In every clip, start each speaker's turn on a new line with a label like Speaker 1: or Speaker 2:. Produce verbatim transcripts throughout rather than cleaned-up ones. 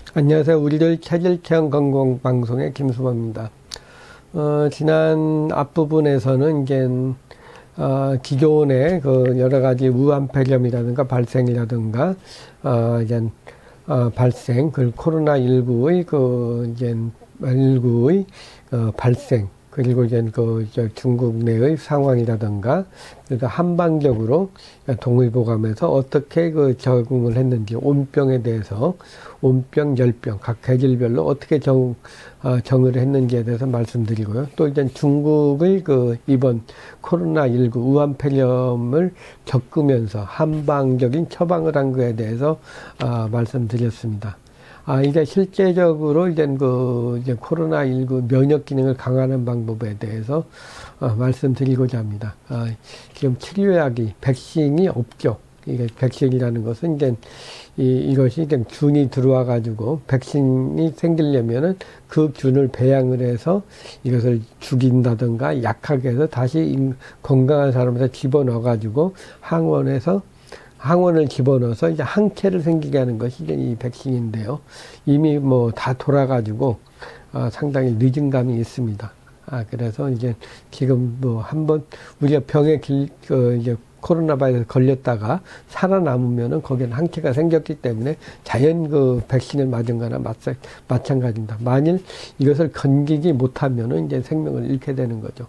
Speaker 1: 안녕하세요. 우리들 체질체험 건강 방송의 김수범입니다. 어, 지난 앞부분에서는 이제 어, 기존의 그 여러 가지 우한폐렴이라든가 발생이라든가 어, 이제 어, 발생 그 코로나십구의 그 이제 십구의 어, 발생 그리고 이제 그 중국 내의 상황이라든가 그러니까 한방적으로 동의보감에서 어떻게 그 적응을 했는지 온병에 대해서 온병, 열병 각 계절별로 어떻게 정 어, 정의를 했는지에 대해서 말씀드리고요. 또 이제 중국의 그 이번 코로나십구 우한폐렴을 겪으면서 한방적인 처방을 한 거에 대해서 어, 말씀드렸습니다. 아, 이게 실제적으로 이제 그, 이제 코로나십구 면역 기능을 강화하는 방법에 대해서, 어, 말씀드리고자 합니다. 아, 지금 치료약이, 백신이 없죠. 이게 백신이라는 것은 이제, 이, 이것이 이제 균이 들어와가지고, 백신이 생기려면은 그 균을 배양을 해서 이것을 죽인다든가 약하게 해서 다시 건강한 사람한테 집어넣어가지고 항원에서 항원을 집어넣어서 이제 항체를 생기게 하는 것이 이제 이 백신인데요. 이미 뭐 다 돌아가지고, 어, 상당히 늦은 감이 있습니다. 아, 그래서 이제 지금 뭐 한번 우리가 병에 길, 그 이제 코로나 바이러스 걸렸다가 살아남으면은 거기에는 항체가 생겼기 때문에 자연 그 백신을 맞은 거나 마찬, 마찬가지입니다. 만일 이것을 건기지 못하면은 이제 생명을 잃게 되는 거죠.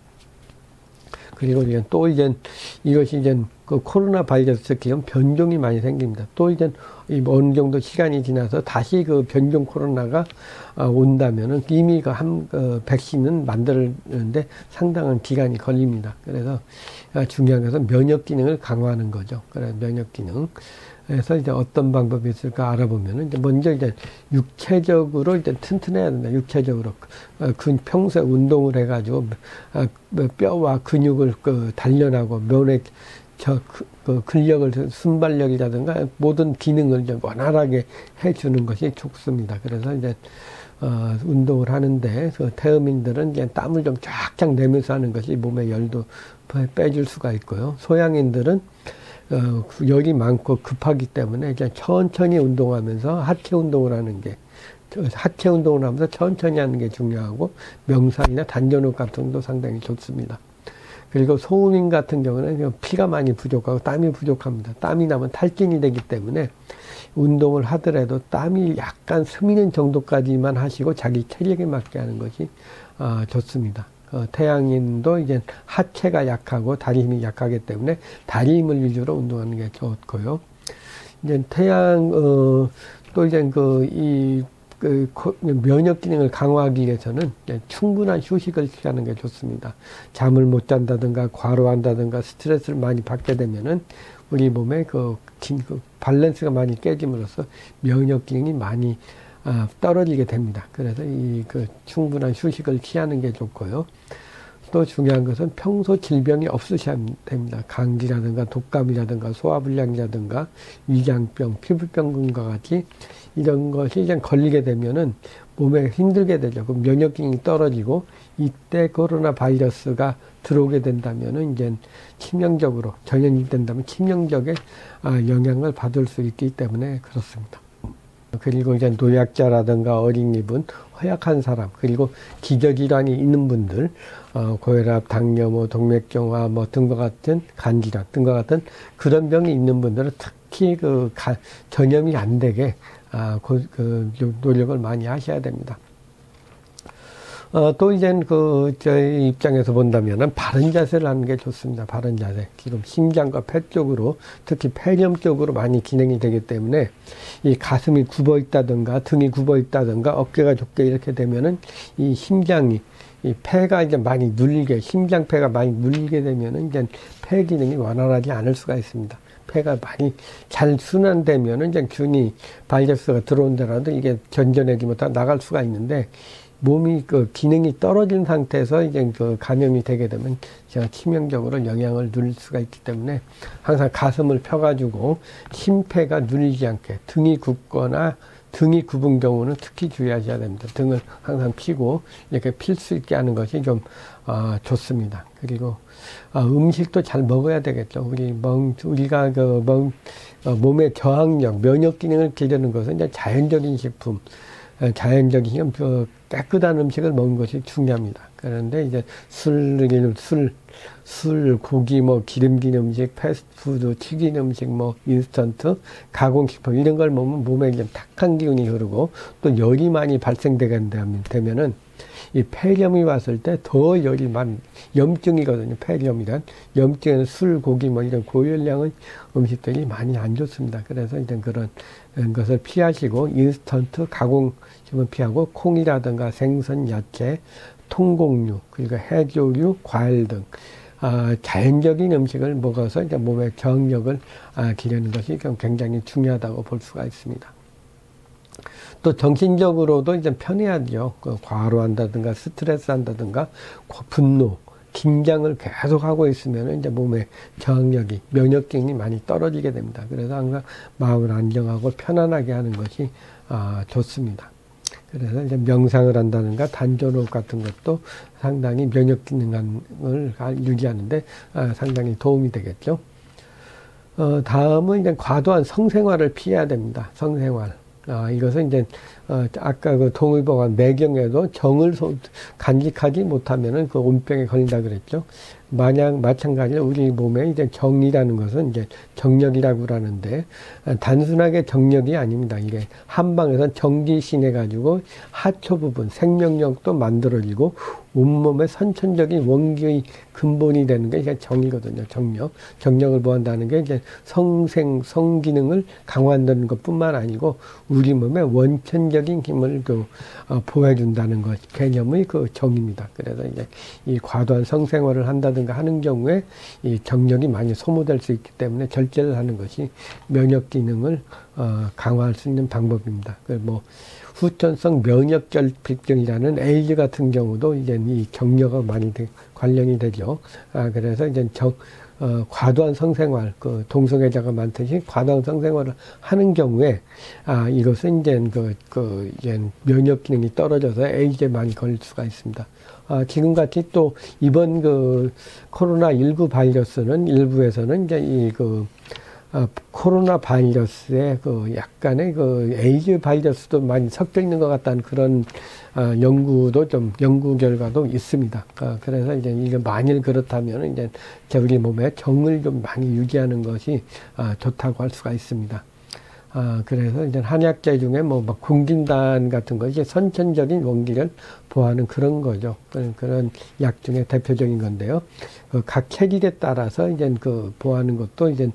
Speaker 1: 그리고 이제 또 이제 이것이 이제 그 코로나 바이러스 기염 변종이 많이 생깁니다. 또 이제 어느 정도 시간이 지나서 다시 그 변종 코로나가 온다면은 이미 그 한, 그 백신은 만드는데 상당한 기간이 걸립니다. 그래서 중요한 것은 면역 기능을 강화하는 거죠. 그래, 면역 기능. 그래서 이제 어떤 방법이 있을까 알아보면은 이제 먼저 이제 육체적으로 이제 튼튼해야 된다. 육체적으로. 그 평소에 운동을 해가지고 뼈와 근육을 그 단련하고 면의 저, 그, 근력을, 순발력이라든가 모든 기능을 좀 원활하게 해주는 것이 좋습니다. 그래서 이제, 어, 운동을 하는데, 그 태음인들은 이제 땀을 좀 쫙쫙 내면서 하는 것이 몸에 열도 빼줄 수가 있고요. 소양인들은, 어, 열이 많고 급하기 때문에 이제 천천히 운동하면서 하체 운동을 하는 게, 하체 운동을 하면서 천천히 하는 게 중요하고, 명상이나 단전호흡 같은 것도 상당히 좋습니다. 그리고 소음인 같은 경우는 피가 많이 부족하고 땀이 부족합니다. 땀이 나면 탈진이 되기 때문에 운동을 하더라도 땀이 약간 스미는 정도까지만 하시고 자기 체력에 맞게 하는 것이 어, 좋습니다. 어, 태양인도 이제 하체가 약하고 다리 힘이 약하기 때문에 다리 힘을 위주로 운동하는 게 좋고요. 이제 태양 어, 또 이제 그이 그 면역 기능을 강화하기 위해서는 충분한 휴식을 취하는 게 좋습니다. 잠을 못 잔다든가 과로한다든가 스트레스를 많이 받게 되면은 우리 몸에 그, 그 밸런스가 많이 깨짐으로써 면역 기능이 많이 어, 떨어지게 됩니다. 그래서 이 그 충분한 휴식을 취하는 게 좋고요. 또 중요한 것은 평소 질병이 없으셔야 됩니다. 감기라든가 독감이라든가 소화불량이라든가 위장병, 피부병 등과 같이 이런 것이 이제 걸리게 되면은 몸에 힘들게 되죠. 그 면역 기능이 떨어지고 이때 코로나 바이러스가 들어오게 된다면은 이제 치명적으로 전염이 된다면 치명적인 영향을 받을 수 있기 때문에 그렇습니다. 그리고 이제 노약자라든가 어린이분, 허약한 사람, 그리고 기저질환이 있는 분들, 어, 고혈압, 당뇨, 뭐 동맥경화, 뭐 등과 같은 간질환 등과 같은 그런 병이 있는 분들은 특히 그 가, 전염이 안 되게 아, 그, 그 노력을 많이 하셔야 됩니다. 어, 또 이젠 그, 저희 입장에서 본다면은 바른 자세를 하는 게 좋습니다. 바른 자세. 지금 심장과 폐 쪽으로, 특히 폐렴 쪽으로 많이 진행이 되기 때문에 이 가슴이 굽어 있다든가 등이 굽어 있다든가 어깨가 좁게 이렇게 되면은 이 심장이 이 폐가 이제 많이 눌리게, 심장폐가 많이 눌리게 되면은 이제 폐 기능이 원활하지 않을 수가 있습니다. 폐가 많이 잘 순환되면은 이제 균이 바이러스가 들어온다라도 이게 견뎌내지 못하고 나갈 수가 있는데 몸이 그 기능이 떨어진 상태에서 이제 그 감염이 되게 되면 제가 치명적으로 영향을 누릴 수가 있기 때문에 항상 가슴을 펴가지고 심폐가 눌리지 않게 등이 굽거나 등이 굽은 경우는 특히 주의하셔야 됩니다. 등을 항상 피고 이렇게 필 수 있게 하는 것이 좀 어, 좋습니다. 그리고 어, 음식도 잘 먹어야 되겠죠. 우리 먹 우리가 그 먹 어, 몸의 저항력, 면역 기능을 기르는 것은 이제 자연적인 식품, 어, 자연적인 그 깨끗한 음식을 먹는 것이 중요합니다. 그런데 이제 술, 술, 술, 고기, 뭐 기름진 음식, 패스트푸드, 튀긴 음식, 뭐 인스턴트, 가공식품 이런 걸 먹으면 몸에 이제 탁한 기운이 흐르고 또 열이 많이 발생되게 되면은 이 폐렴이 왔을 때 더 열이 많이, 염증이거든요. 폐렴이란. 염증은 술, 고기, 뭐 이런 고열량의 음식들이 많이 안 좋습니다. 그래서 이제 그런 것을 피하시고, 인스턴트, 가공식품을 피하고, 콩이라든가 생선, 야채, 통곡류, 그리고 해조류, 과일 등, 아, 자연적인 음식을 먹어서 이제 몸의 저항력을 아, 기르는 것이 굉장히 중요하다고 볼 수가 있습니다. 또 정신적으로도 이제 편해야죠. 그 과로한다든가 스트레스 한다든가 분노, 긴장을 계속 하고 있으면 이제 몸의 저항력이, 면역 기능이 많이 떨어지게 됩니다. 그래서 항상 마음을 안정하고 편안하게 하는 것이 아, 좋습니다. 그래서 이제 명상을 한다든가 단전호흡 같은 것도 상당히 면역 기능을 유지하는데 아, 상당히 도움이 되겠죠. 어, 다음은 이제 과도한 성생활을 피해야 됩니다. 성생활. 아, 이것은 이제, 어, 아까 그 동의보감 내경에도 정을 소, 간직하지 못하면은 그 온병에 걸린다 그랬죠. 마냥, 마찬가지로 우리 몸에 이제 정이라는 것은 이제 정력이라고 하는데, 단순하게 정력이 아닙니다. 이게 한방에서 전기신해가지고 하초 부분, 생명력도 만들어지고, 온몸의 선천적인 원기의 근본이 되는 게 이제 정이거든요. 정력. 정력을 보한다는 게 이제 성생, 성기능을 강화한다는 것 뿐만 아니고, 우리 몸의 원천적인 힘을 그, 어, 보여준다는 것, 개념의 그 정입니다. 그래서 이제 이 과도한 성생활을 한다든가 하는 경우에 이 정력이 많이 소모될 수 있기 때문에 절제를 하는 것이 면역 기능을, 어, 강화할 수 있는 방법입니다. 그 뭐, 후천성 면역결핍증이라는 에이즈 같은 경우도 이제 이 정력과 많이 되, 관련이 되죠. 아, 그래서 이제 정, 어, 과도한 성생활, 그, 동성애자가 많듯이 과도한 성생활을 하는 경우에, 아, 이것은 이제 그, 그, 이제 면역 기능이 떨어져서 에이즈에 많이 걸릴 수가 있습니다. 아, 지금같이 또 이번 그 코로나십구 바이러스는 일부에서는 이제 이 그, 어, 코로나 바이러스에 그 약간의 그 에이즈 바이러스도 많이 섞여 있는 것 같다는 그런 어, 연구도 좀 연구 결과도 있습니다. 어, 그래서 이제 이게 만일 그렇다면 이제 우리 몸에 정을 좀 많이 유지하는 것이 어, 좋다고 할 수가 있습니다. 아, 그래서 이제 한약재 중에 뭐, 막 군긴단 같은 거, 이제 선천적인 원기를 보호하는 그런 거죠. 그런, 그런 약 중에 대표적인 건데요. 그 각 체질에 따라서 이제 그 보호하는 것도 이제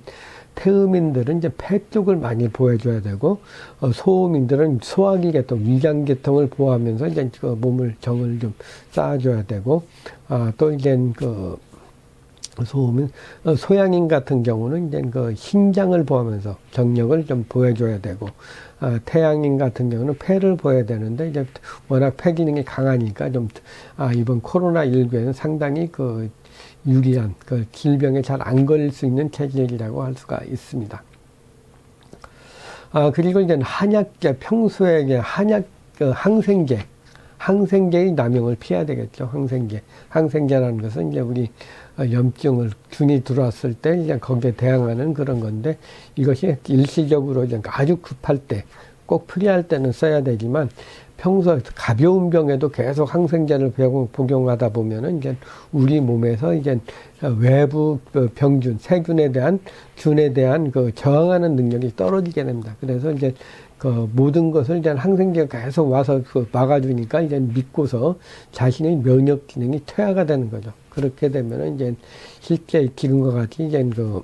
Speaker 1: 태음인들은 이제 폐 쪽을 많이 보호해줘야 되고, 어, 소음인들은 소화기계통, 위장계통을 보호하면서 이제 그 몸을, 정을 좀 쌓아줘야 되고, 아, 또 이제 그, 소음인, 어, 소양인 같은 경우는 이제 그 심장을 보호하면서 정력을 좀 보여줘야 되고, 아, 태양인 같은 경우는 폐를 보여야 되는데, 이제 워낙 폐 기능이 강하니까 좀, 아, 이번 코로나십구에는 상당히 그 유리한, 그 질병에 잘 안 걸릴 수 있는 체질이라고 할 수가 있습니다. 아, 그리고 이제 한약재, 평소에 이제 한약, 그 항생제, 항생제의 남용을 피해야 되겠죠. 항생제. 항생제라는 것은 이제 우리 염증을, 균이 들어왔을 때 이제 거기에 대항하는 그런 건데, 이것이 일시적으로 이제 아주 급할 때, 꼭 필요할 때는 써야 되지만, 평소 가벼운 병에도 계속 항생제를 복용하다 보면은 이제 우리 몸에서 이제 외부 병균, 세균에 대한, 균에 대한 그 저항하는 능력이 떨어지게 됩니다. 그래서 이제 그 모든 것을 이제 항생제가 계속 와서 그 막아주니까 이제 믿고서 자신의 면역 기능이 퇴화가 되는 거죠. 그렇게 되면은 이제 실제 지금과 같이 이제 그,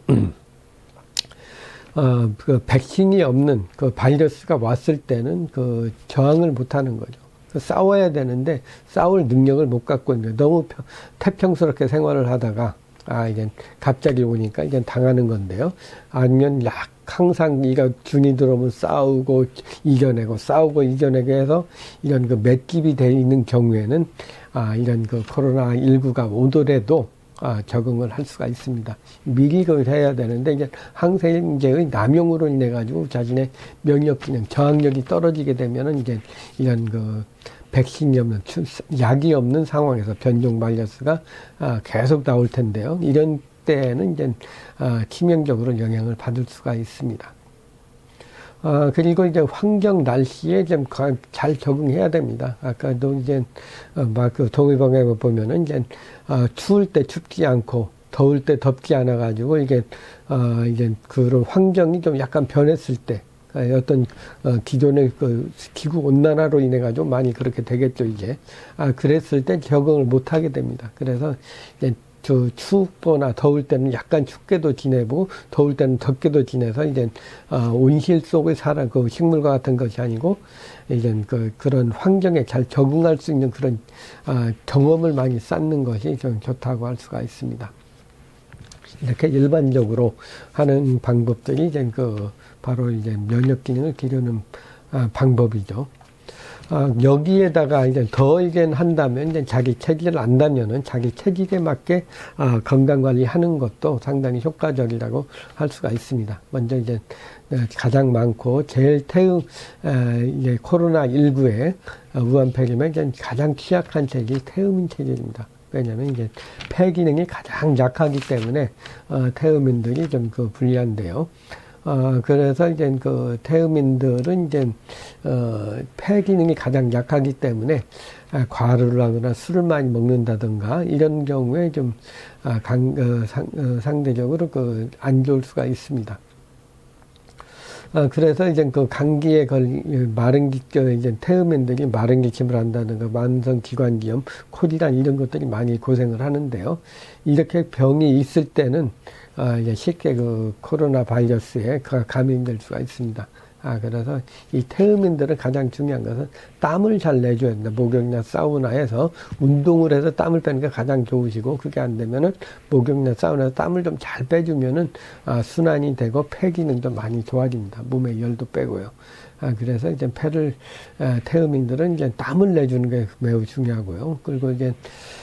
Speaker 1: 어, 그 백신이 없는 그 바이러스가 왔을 때는 그 저항을 못 하는 거죠. 그 싸워야 되는데 싸울 능력을 못 갖고 있는 거예요. 너무 평, 태평스럽게 생활을 하다가 아, 이제 갑자기 오니까 이제 당하는 건데요. 아니면 약 항상 이가 균이 들어오면 싸우고 이겨내고 싸우고 이겨내고 해서 이런 그 맷집이 돼 있는 경우에는 아, 이런 그 코로나십구가 오더라도 아, 적응을 할 수가 있습니다. 미리 그걸 해야 되는데, 이제 항생제의 남용으로 인해가지고 자신의 면역 기능, 저항력이 떨어지게 되면은 이제 이런 그 백신이 없는, 약이 없는 상황에서 변종 바이러스가 아, 계속 나올 텐데요. 이런 때에는 이제 어, 치명적으로 영향을 받을 수가 있습니다. 어, 그리고 이제 환경 날씨에 좀 잘 적응해야 됩니다. 아까도 이제, 어, 막 그 동의보감에 보면은 이제, 어, 추울 때 춥지 않고, 더울 때 덥지 않아가지고, 이게, 어, 이제 그런 환경이 좀 약간 변했을 때, 어떤, 어, 기존의 그 기후 온난화로 인해가지고 많이 그렇게 되겠죠, 이제. 아, 그랬을 때 적응을 못 하게 됩니다. 그래서 이제 저 춥거나 더울 때는 약간 춥게도 지내고 더울 때는 덥게도 지내서 이제 어, 온실 속에 살아 그 식물과 같은 것이 아니고 이제 그 그런 환경에 잘 적응할 수 있는 그런 어, 경험을 많이 쌓는 것이 좀 좋다고 할 수가 있습니다. 이렇게 일반적으로 하는 방법들이 이제 그 바로 이제 면역 기능을 기르는 아, 방법이죠. 아, 여기에다가 이제 더 이제 한다면, 이제 자기 체질을 안다면은 자기 체질에 맞게, 아, 건강관리 하는 것도 상당히 효과적이라고 할 수가 있습니다. 먼저 이제, 가장 많고, 제일 태우, 에, 이제 코로나십구에 우한폐렴에 이제 가장 취약한 체질이 태음인 체질입니다. 왜냐면 이제 폐 기능이 가장 약하기 때문에, 어, 태음인들이 좀 그 불리한데요. 어, 그래서 이제 그 태음인들은 이제, 어, 폐 기능이 가장 약하기 때문에, 아, 과류를 하거나 술을 많이 먹는다든가, 이런 경우에 좀, 아, 강, 어, 상, 어, 상대적으로 그, 안 좋을 수가 있습니다. 어, 그래서 이제 그 감기에 걸, 마른 기, 이제 태음인들이 마른 기침을 한다든가, 만성기관지염, 콜이란 이런 것들이 많이 고생을 하는데요. 이렇게 병이 있을 때는, 아, 이제 쉽게 그 코로나 바이러스에 감염될 수가 있습니다. 아, 그래서 이 태음인들은 가장 중요한 것은 땀을 잘 내줘야 된다. 목욕이나 사우나에서 운동을 해서 땀을 빼는 게 가장 좋으시고, 그게 안 되면은 목욕이나 사우나에서 땀을 좀 잘 빼주면은, 아, 순환이 되고 폐 기능도 많이 좋아집니다. 몸의 열도 빼고요. 아, 그래서 이제 폐를, 아, 태음인들은 이제 땀을 내주는 게 매우 중요하고요. 그리고 이제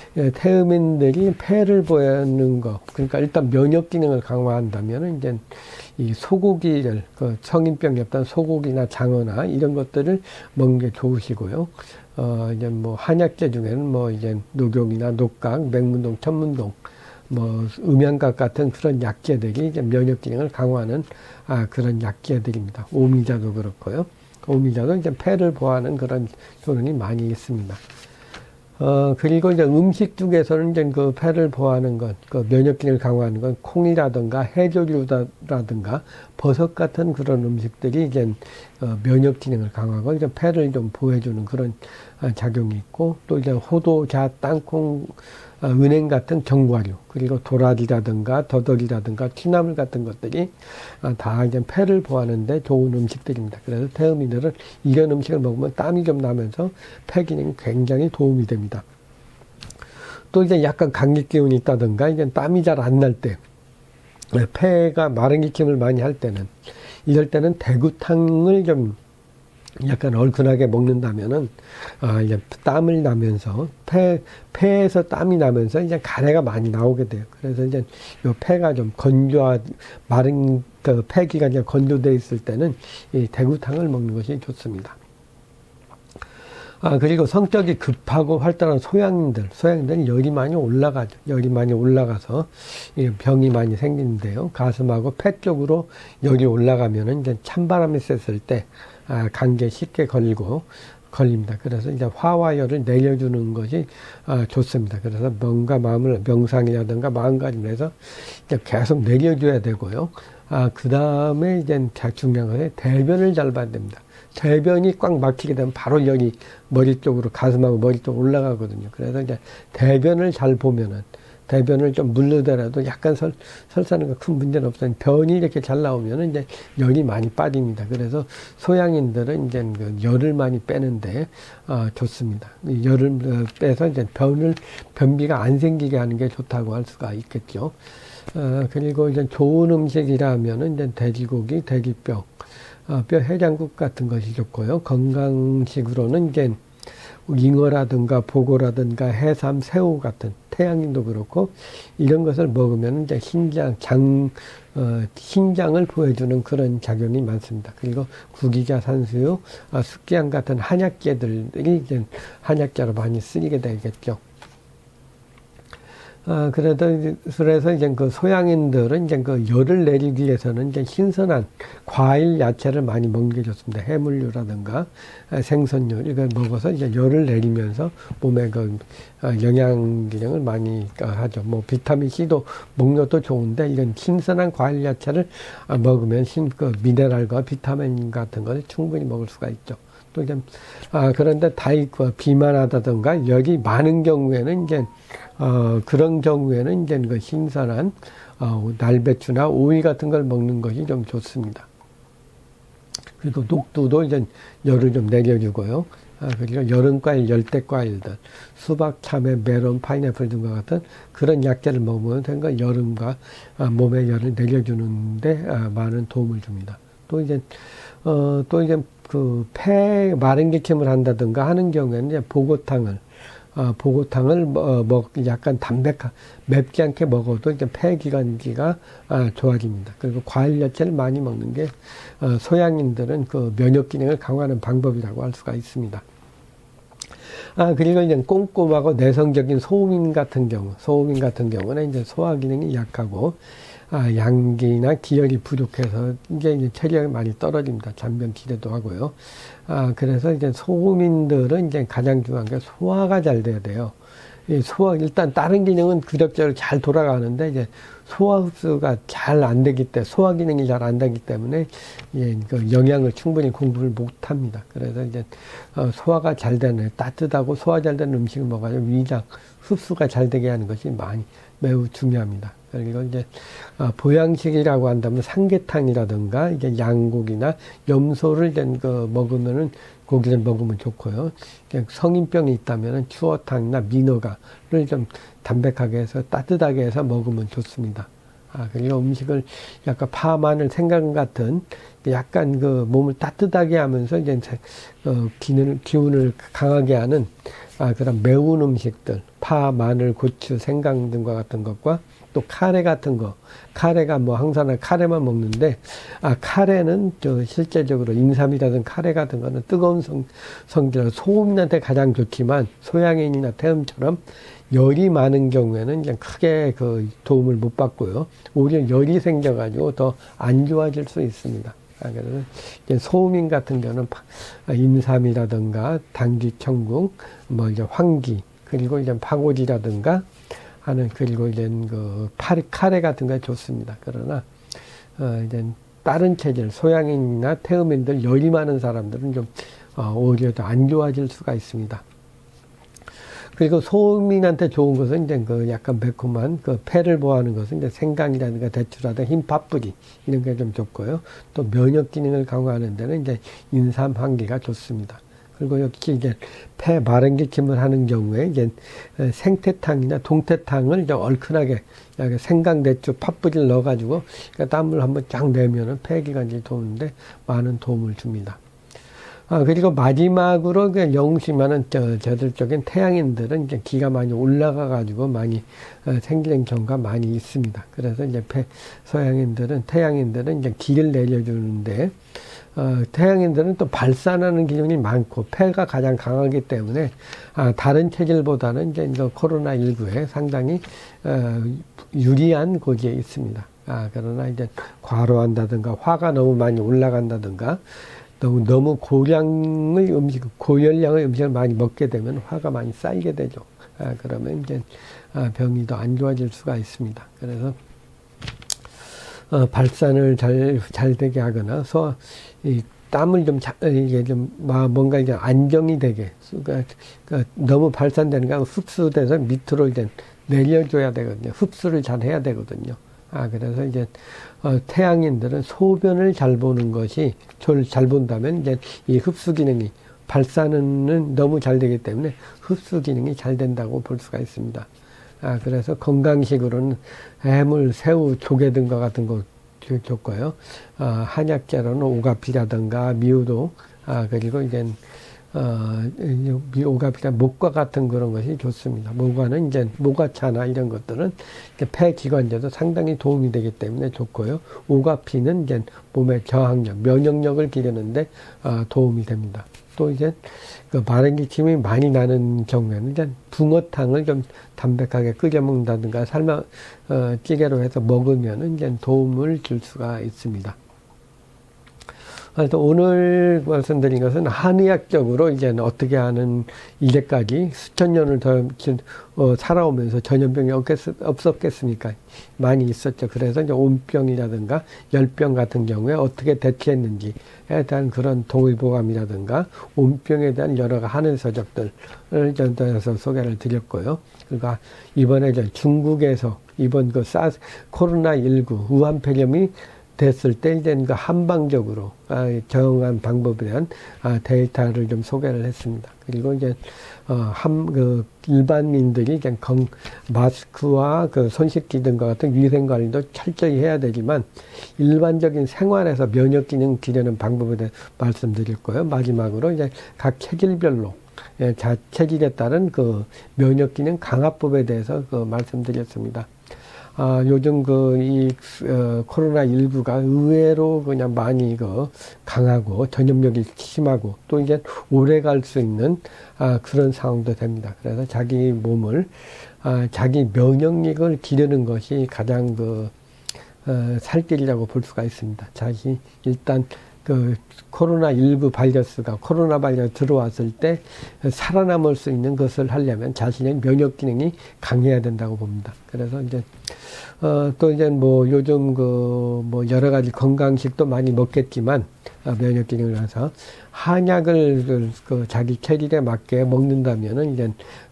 Speaker 1: 태음인들이 폐를 보는 거, 그러니까 일단 면역 기능을 강화한다면 이제 이 소고기를, 그 성인병이 없던 소고기나 장어나 이런 것들을 먹는 게 좋으시고요. 어, 이제 뭐 한약재 중에는 뭐 이제 녹용이나 녹각, 맹문동, 천문동, 뭐 음양각 같은 그런 약재들이 이제 면역 기능을 강화하는 아, 그런 약재들입니다. 오미자도 그렇고요. 오미자도 이제 폐를 보호하는 그런 효능이 많이 있습니다. 어, 그리고 이제 음식 중에서는 이제 그 폐를 보호하는 것, 그 면역 기능을 강화하는 건 콩이라든가 해조류라든가 버섯 같은 그런 음식들이 이제 어, 면역 기능을 강화하고 이제 폐를 좀 보호해주는 그런 어, 작용이 있고, 또 이제 호도, 자, 땅콩, 어, 은행 같은 견과류, 그리고 도라지라든가 더덕이라든가 취나물 같은 것들이 어, 다 이제 폐를 보호하는데 좋은 음식들입니다. 그래서 태음인들은 이런 음식을 먹으면 땀이 좀 나면서 폐 기능이 굉장히 도움이 됩니다. 또 이제 약간 감기 기운이 있다든가 이제 땀이 잘 안 날 때, 폐가 마른 기침을 많이 할 때는, 이럴 때는 대구탕을 좀 약간 얼큰하게 먹는다면은, 아, 이제 땀을 나면서, 폐, 폐에서 땀이 나면서 이제 가래가 많이 나오게 돼요. 그래서 이제 요 폐가 좀 건조하, 마른 그 폐기가 이제 건조되어 있을 때는 이 대구탕을 먹는 것이 좋습니다. 아, 그리고 성격이 급하고 활달한 소양인들, 소양인들은 열이 많이 올라가죠. 열이 많이 올라가서 병이 많이 생기는데요. 가슴하고 폐 쪽으로 열이 올라가면은 이제 찬바람이 쐈을 때, 아, 감기에 쉽게 걸리고, 걸립니다. 그래서 이제 화와열을 내려주는 것이, 아, 좋습니다. 그래서 몸과 마음을, 명상이라든가 마음가짐을 해서 이제 계속 내려줘야 되고요. 아, 그 다음에 이제 중요한 것은 대변을 잘 봐야 됩니다. 대변이 꽉 막히게 되면 바로 열이 머리 쪽으로, 가슴하고 머리 쪽으로 올라가거든요. 그래서 이제 대변을 잘 보면은, 대변을 좀 물르더라도 약간 설, 설사는 거 큰 문제는 없어요. 변이 이렇게 잘 나오면은 이제 열이 많이 빠집니다. 그래서 소양인들은 이제 그 열을 많이 빼는데, 어, 좋습니다. 열을 빼서 이제 변을, 변비가 안 생기게 하는 게 좋다고 할 수가 있겠죠. 어, 그리고 이제 좋은 음식이라면은 이제 돼지고기, 돼지뼈, 어, 뼈 해장국 같은 것이 좋고요. 건강식으로는 이제 잉어라든가 보고라든가 해삼, 새우 같은, 태양인도 그렇고, 이런 것을 먹으면 이제 신장, 장, 어, 신장을 보여주는 그런 작용이 많습니다. 그리고 구기자, 산수유, 어, 숙기향 같은 한약재들이 이제 한약재로 많이 쓰이게 되겠죠. 아, 그래도, 이제 그래서 이제 그 소양인들은 이제 그 열을 내리기 위해서는 이제 신선한 과일, 야채를 많이 먹는 게 좋습니다. 해물류라든가 생선류, 이걸 먹어서 이제 열을 내리면서 몸에 그 영양 기능을 많이 하죠. 뭐 비타민 C도 먹는 것도 좋은데 이런 신선한 과일, 야채를 먹으면 신, 그 미네랄과 비타민 같은 것을 충분히 먹을 수가 있죠. 또 이제, 아, 그런데 다이, 비만하다든가 열이 많은 경우에는 이제 어, 그런 경우에는 이제 그 신선한, 어, 날배추나 오이 같은 걸 먹는 것이 좀 좋습니다. 그리고 녹두도 이제 열을 좀 내려주고요. 아, 그리고 여름과일, 열대과일들, 수박, 참외, 메론, 파인애플 등과 같은 그런 약재를 먹으면 된거 여름과 아, 몸의 열을 내려주는데 아, 많은 도움을 줍니다. 또 이제, 어, 또 이제 그 폐 마른 기침을 한다든가 하는 경우에는 이제 보고탕을 어, 보고탕을 어, 먹 약간 담백한 맵지 않게 먹어도 이제 폐기관지가 아, 좋아집니다. 그리고 과일 야채를 많이 먹는 게 어, 소양인들은 그 면역 기능을 강화하는 방법이라고 할 수가 있습니다. 아, 그리고 이제 꼼꼼하고 내성적인 소음인 같은 경우, 소음인 같은 경우는 이제 소화 기능이 약하고 아, 양기나 기혈이 부족해서 이제, 이제 체력이 많이 떨어집니다. 잔병 기대도 하고요. 아, 그래서 이제 소음인들은 이제 가장 중요한 게 소화가 잘 돼야 돼요. 이 소화, 일단 다른 기능은 그럭저럭 잘 돌아가는데 이제 소화 흡수가 잘 안 되기 때문에, 소화 기능이 잘 안 되기 때문에, 예, 그 영양을 충분히 공부를 못 합니다. 그래서 이제, 어, 소화가 잘 되는, 따뜻하고 소화 잘 되는 음식을 먹어야 위장 흡수가 잘 되게 하는 것이 많이, 매우 중요합니다. 그리고 이제, 어, 보양식이라고 한다면 삼계탕이라든가, 이게 양고기나 염소를 된 그 먹으면은, 고기를 먹으면 좋고요. 성인병이 있다면은 추어탕이나 민어가를 좀 담백하게 해서 따뜻하게 해서 먹으면 좋습니다. 아, 그리고 음식을 약간 파, 마늘, 생강 같은 약간 그 몸을 따뜻하게 하면서 이제 어, 기능을, 기운을 강하게 하는 아, 그런 매운 음식들, 파, 마늘, 고추, 생강 등과 같은 것과 또 카레 같은 거, 카레가 뭐 항상 카레만 먹는데, 아, 카레는 저 실제적으로 인삼이라든 카레 같은 거는 뜨거운 성, 성질, 소음인한테 가장 좋지만 소양인이나 태음처럼 열이 많은 경우에는 그냥 크게 그 도움을 못 받고요. 오히려 열이 생겨가지고 더 안 좋아질 수 있습니다. 아, 그래서 소음인 같은 경우는 인삼이라든가 당귀, 청궁, 뭐 이제 황기, 그리고 이제 파고지라든가 하는, 그리고 이제 그 파리, 카레 같은 거 좋습니다. 그러나, 어, 이제 다른 체질, 소양인이나 태음인들, 열이 많은 사람들은 좀, 어, 오히려 더 안 좋아질 수가 있습니다. 그리고 소음인한테 좋은 것은 이제 그 약간 매콤한 그 폐를 보호하는 것은 이제 생강이라든가 대추라든가 흰 팥뿌리 이런 게 좀 좋고요. 또 면역 기능을 강화하는 데는 이제 인삼, 황기가 좋습니다. 그리고 역시 이제 폐 마른 기침을 하는 경우에 이제 생태탕이나 동태탕을 이제 얼큰하게 생강, 대추, 팥뿌리를 넣어가지고 땀을 한번 쫙 내면은 폐기관지에 도우는데 많은 도움을 줍니다. 아, 그리고 마지막으로 그 영심하는 저, 저들 쪽인 태양인들은 이제 기가 많이 올라가가지고 많이 어, 생기는 경우가 많이 있습니다. 그래서 이제 폐, 서양인들은, 태양인들은 이제 기를 내려주는데, 어, 태양인들은 또 발산하는 기능이 많고, 폐가 가장 강하기 때문에, 아, 다른 체질보다는 이제 코로나십구에 상당히, 어, 유리한 고지에 있습니다. 아, 그러나 이제 과로한다든가, 화가 너무 많이 올라간다든가, 너무, 너무 고량의 음식, 고열량의 음식을 많이 먹게 되면 화가 많이 쌓이게 되죠. 아, 그러면 이제, 아, 병이 더 안 좋아질 수가 있습니다. 그래서, 어, 발산을 잘, 잘 되게 하거나, 소, 이, 땀을 좀, 자, 이게 좀, 뭔가 이제 안정이 되게, 그러니까, 그러니까 너무 발산되는 거 흡수돼서 밑으로 이제 내려줘야 되거든요. 흡수를 잘 해야 되거든요. 아, 그래서 이제, 어, 태양인들은 소변을 잘 보는 것이, 잘 본다면, 이제 이 흡수 기능이, 발산은 너무 잘 되기 때문에 흡수 기능이 잘 된다고 볼 수가 있습니다. 아, 그래서 건강식으로는 해물, 새우, 조개 등과 같은 거 좋고요. 아, 한약재로는 오가피라든가 미우도, 아, 그리고 이제, 어, 오가피나 목과 같은 그런 것이 좋습니다. 목과는 이제 모가차나 이런 것들은 폐 기관제도 상당히 도움이 되기 때문에 좋고요. 오가피는 이제 몸의 저항력, 면역력을 기르는데 어, 도움이 됩니다. 또 이제 그 발행 기침이 많이 나는 경우에는 이제 붕어탕을 좀 담백하게 끓여 먹는다든가 삶아 어, 찌개로 해서 먹으면은 이제 도움을 줄 수가 있습니다. 그래서 오늘 말씀드린 것은 한의학적으로 이제 어떻게 하는 이제까지 수천 년을 더 어, 살아오면서 전염병이 없겠, 없었겠습니까? 많이 있었죠. 그래서 이제 온병이라든가 열병 같은 경우에 어떻게 대처했는지에 대한 그런 동의보감이라든가 온병에 대한 여러 한의서적들을 전달해서 소개를 드렸고요. 그리고 이번에 이제 중국에서 이번 그 사스 코로나십구 우한폐렴이 됐을 때 이제 그 한방적으로 정한 방법에 대한 데이터를 좀 소개를 했습니다. 그리고 이제 어한그 일반민들이 이제 건 마스크와 그 손 씻기 등과 같은 위생 관리도 철저히 해야 되지만 일반적인 생활에서 면역 기능 기르는 방법에 대해 말씀드렸고요. 마지막으로 이제 각 체질별로 예, 자 체질에 따른 그 면역 기능 강화법에 대해서 그 말씀드렸습니다. 아, 요즘 그, 이, 어, 코로나십구가 의외로 그냥 많이 그, 강하고, 전염력이 심하고, 또 이제 오래 갈 수 있는, 아, 그런 상황도 됩니다. 그래서 자기 몸을, 아, 자기 면역력을 기르는 것이 가장 그, 어, 살길이라고 볼 수가 있습니다. 자기, 일단, 그 코로나십구 바이러스가 코로나 바이러스 들어왔을 때 살아남을 수 있는 것을 하려면 자신의 면역 기능이 강해야 된다고 봅니다. 그래서 이제 어, 또 이제 뭐 요즘 그 뭐 여러 가지 건강식도 많이 먹겠지만 어, 면역 기능을 해서 한약을 그, 그 자기 체질에 맞게 먹는다면은 이제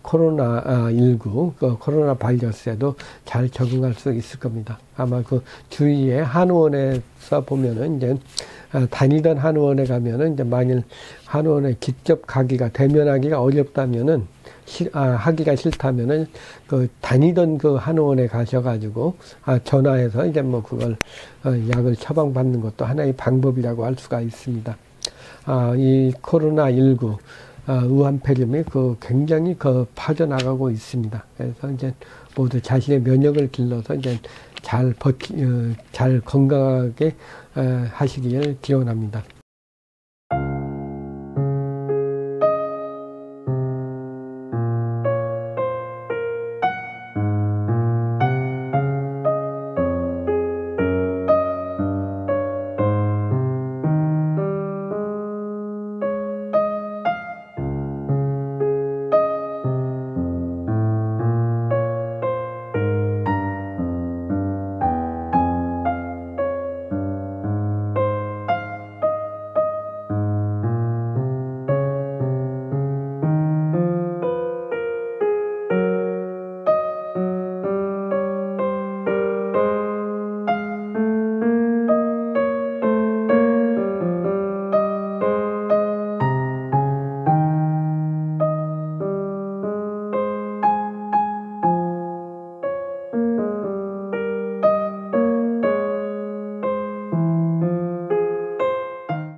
Speaker 1: 코로나십구 그 코로나 바이러스에도 잘 적응할 수 있을 겁니다. 아마 그 주위에 한의원에서 보면은 이제 다니던 한의원에 가면은 이제 만일 한의원에 직접 가기가 대면하기가 어렵다면은 시, 아, 하기가 싫다면은 그 다니던 그 한의원에 가셔가지고 아, 전화해서 이제 뭐 그걸 어, 약을 처방받는 것도 하나의 방법이라고 할 수가 있습니다. 아, 이 코로나십구 아, 우한폐렴이 그 굉장히 그 퍼져나가고 있습니다. 그래서 이제 모두 자신의 면역을 길러서 이제 잘 버티, 어, 잘 건강하게 어, 하시길 기원합니다.